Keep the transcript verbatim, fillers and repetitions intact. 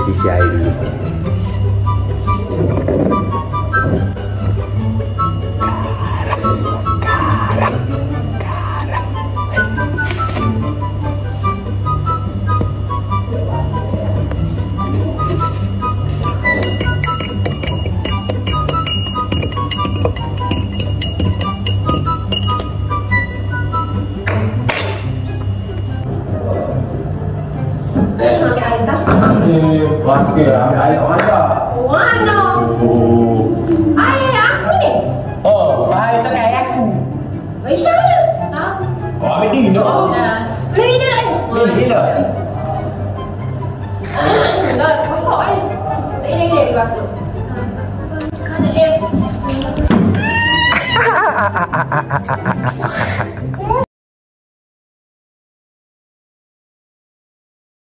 isi air dulu. Pakai ambil air kat mana? Mana? Oh. Air aku ni. Oh, air tak air aku. Macam mana? Tahu. Oh, ambil dia. Dah. Boleh minum tak? Minum, minum.